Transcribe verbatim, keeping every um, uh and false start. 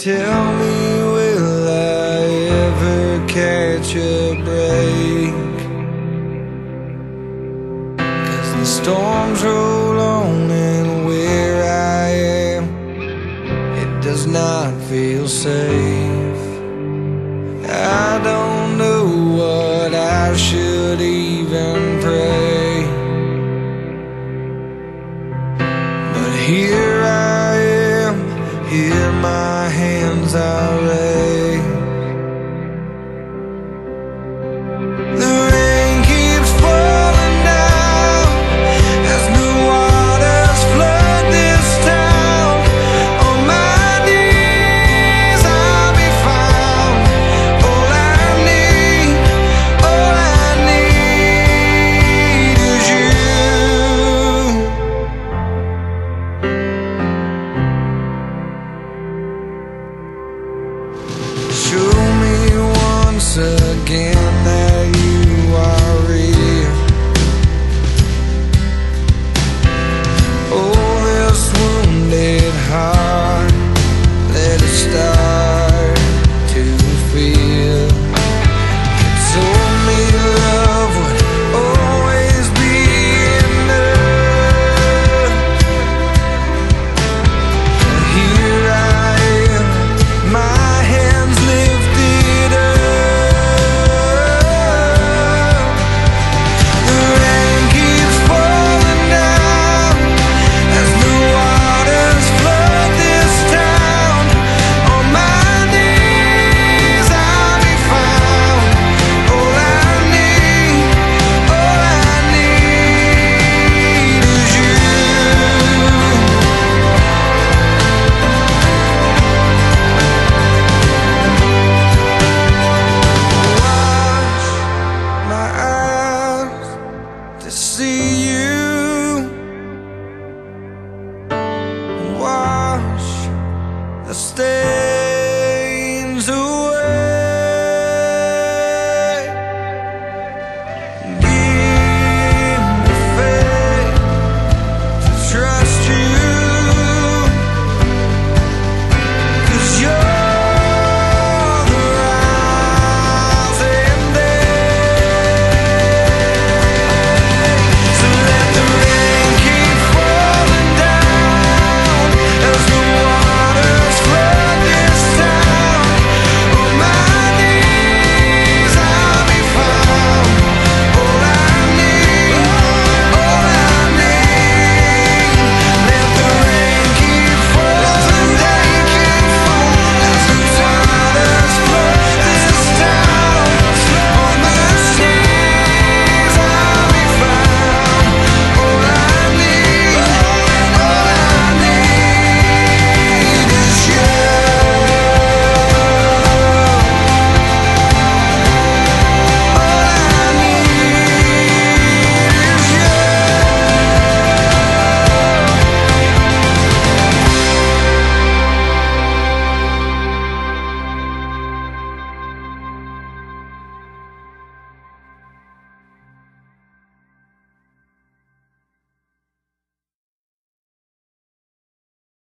Tell me, will I ever catch a break? 'Cause the storms roll on, and where I am, it does not feel safe. I don't know what I should even pray, but here I am, here my hands are raised.